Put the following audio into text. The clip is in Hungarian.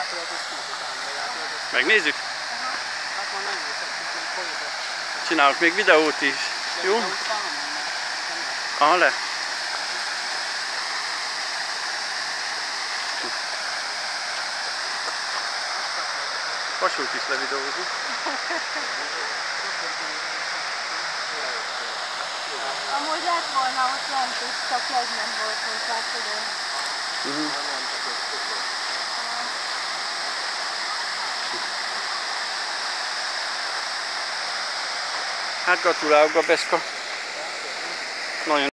Megnézzük? Csinálok még videót is. Jó? Aha, le. Vasút is levideózik. Amúgy lett volna ott lent is, csak egy nem volt hozzá, tudod. Hát gratulálok, Babeszka. Nagyon